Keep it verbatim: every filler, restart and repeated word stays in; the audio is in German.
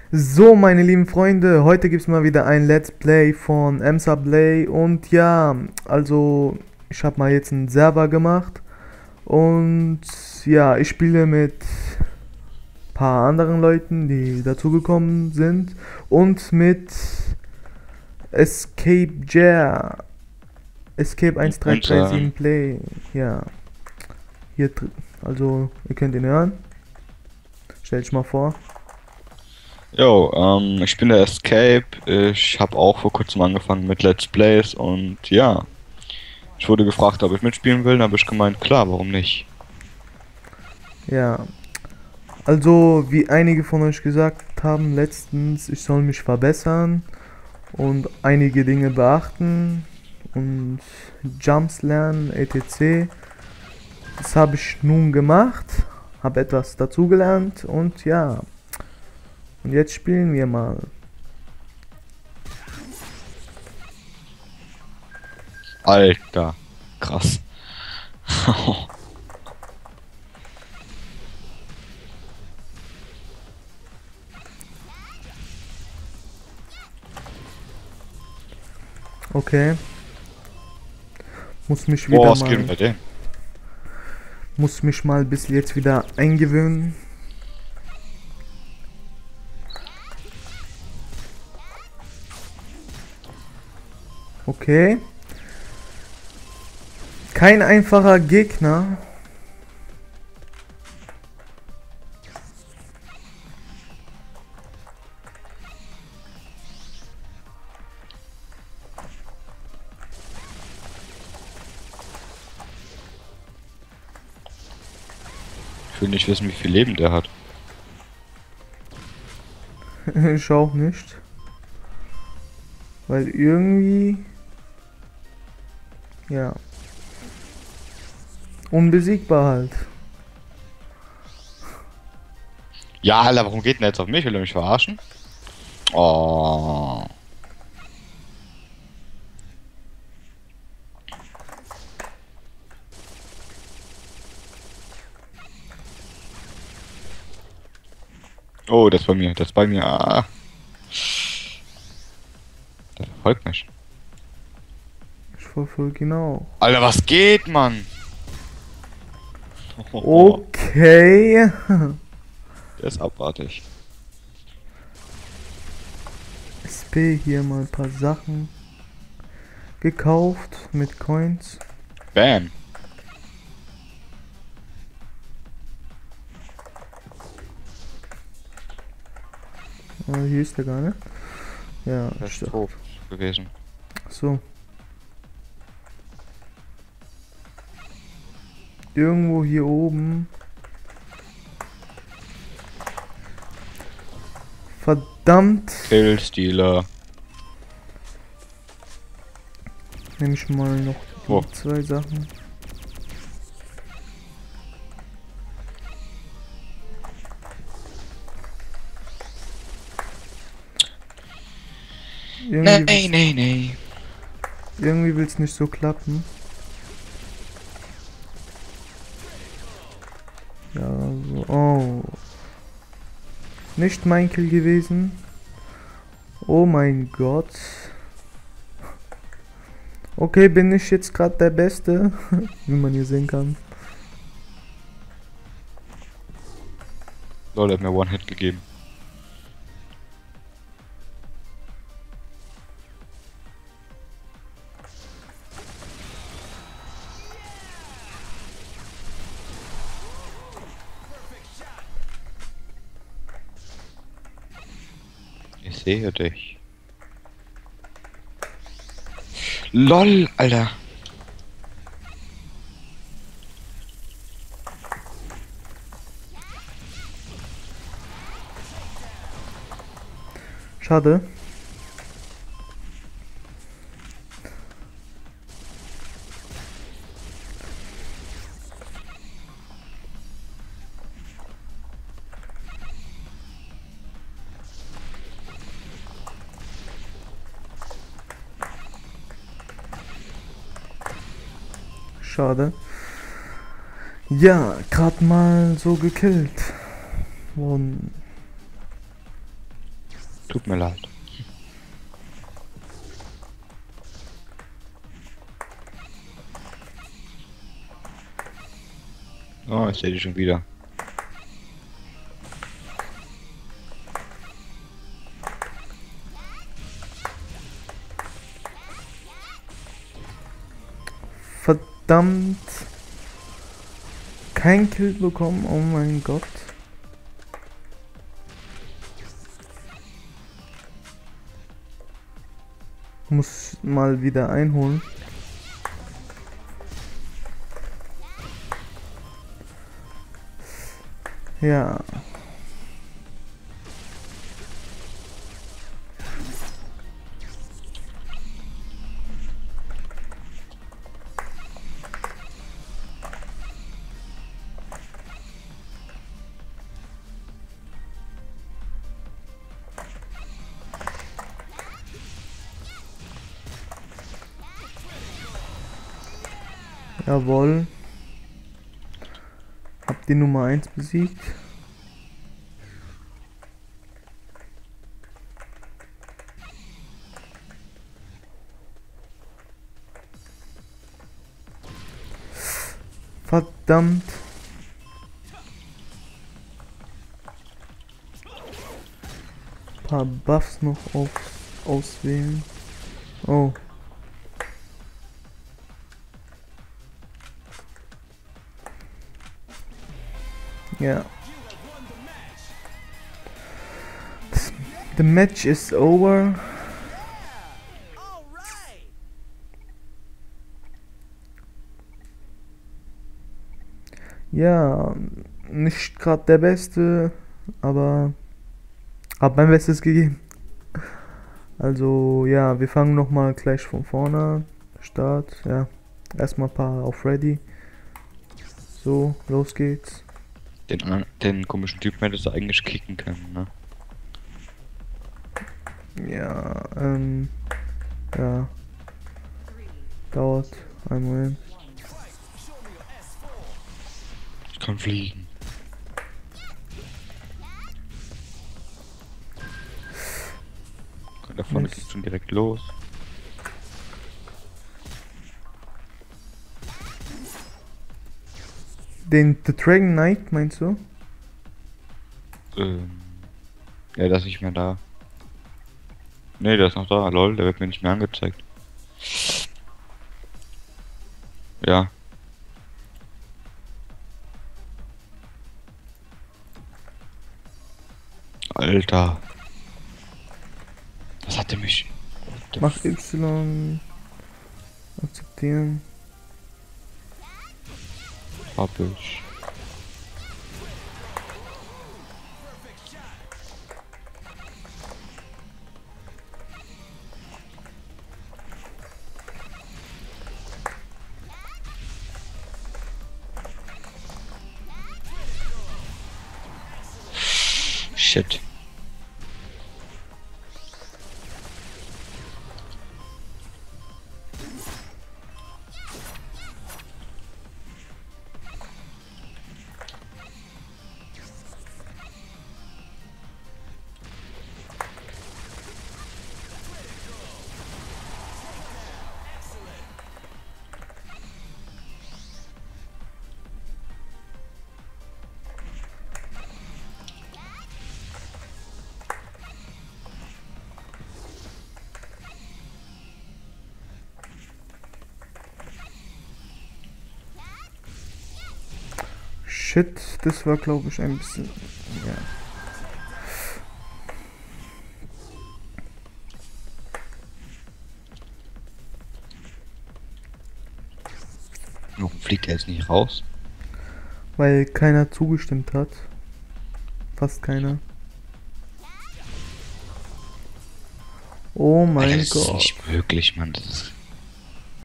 So, meine lieben Freunde, heute gibt es mal wieder ein Let's Play von EmsaPlay und ja, also ich habe mal jetzt einen Server gemacht und ja, ich spiele mit ein paar anderen Leuten, die dazugekommen sind und mit Escape Jer, Escape Und ähm, eins drei drei sieben Play, ja, hier, dr- also ihr könnt ihn hören, stell dich mal vor. yo, ähm, ich bin der Escape. Ich habe auch vor kurzem angefangen mit Let's Plays und ja, ich wurde gefragt, ob ich mitspielen will. Dann habe ich gemeint, klar, warum nicht? Ja, also wie einige von euch gesagt haben letztens, ich soll mich verbessern und einige Dinge beachten und Jumps lernen, et cetera. Das habe ich nun gemacht, habe etwas dazugelernt und ja, und jetzt spielen wir mal. Alter, krass. Okay, muss mich Boah, wieder was geht denn mal, bei denen? muss mich mal bis jetzt wieder eingewöhnen. Okay, kein einfacher Gegner. Ich will nicht wissen, wie viel Leben der hat. Ich auch nicht, weil irgendwie, ja, unbesiegbar halt. Ja, Alter, warum geht denn der jetzt auf mich? Will er mich verarschen? Oh. Oh, das ist bei mir, das ist bei mir. Ah, der verfolgt mich. Ich verfolge ihn auch. Alter, was geht, Mann? Okay. Der ist abartig. S P hier mal ein paar Sachen gekauft mit Coins. Bam. Oh, hier ist der gar nicht. Ja, Der ich ist dachte. tot gewesen. So. Irgendwo hier oben. Verdammt. Killstealer. Nehme ich mal noch Oh. die zwei Sachen. Nee, Irgendwie will's, nee, nee. irgendwie will's nicht so klappen. Ja, so. Oh. Nicht mein Kill gewesen. Oh mein Gott. Okay, bin ich jetzt gerade der Beste, wie man hier sehen kann. Lol, der hat mir One-Hit gegeben. Ich sehe dich. LOL, Alter. Schade. Schade. Ja, gerade mal so gekillt worden. Tut mir leid. Oh, ich sehe die schon wieder. Verdammt. Kein Kill bekommen, oh mein Gott. Muss mal wieder einholen. Ja. Jawohl. Hab die Nummer eins besiegt. Verdammt. Paar Buffs noch auf, auswählen. Oh. Ja. The match is over. Ja, nicht gerade der Beste, aber hab mein Bestes gegeben. Also ja, wir fangen noch mal gleich von vorne an. Start, ja. Erstmal ein paar auf Ready. So, los geht's. Den, anderen- den komischen Typen hättest du eigentlich kicken können, ne? Ja, ähm, ja. Dauert einen Moment. Ich kann fliegen. Da vorne Mist. geht's schon direkt los. Den The Dragon Knight meinst du? Ähm. Ja, der ist nicht mehr da. Ne, der ist noch da. Lol, der wird mir nicht mehr angezeigt. Ja. Alter. Was hatte mich? Der Mach Y. Akzeptieren. hab ich. Shit. Shit, das war glaube ich ein bisschen. Ja. Warum fliegt er jetzt nicht raus? Weil keiner zugestimmt hat. Fast keiner. Oh mein Alter, das ist Gott. nicht möglich, Mann. Das ist